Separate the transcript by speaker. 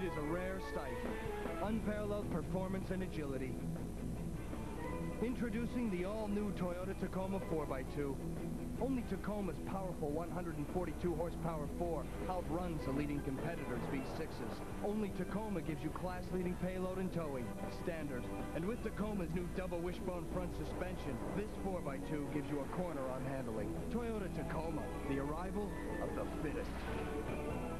Speaker 1: It is a rare sight. Unparalleled performance and agility. Introducing the all-new Toyota Tacoma 4x2. Only Tacoma's powerful 142 horsepower 4 outruns the leading competitors' V6s. Only Tacoma gives you class-leading payload and towing, standard. And with Tacoma's new double wishbone front suspension, this 4x2 gives you a corner on handling. Toyota Tacoma, the arrival of the fittest.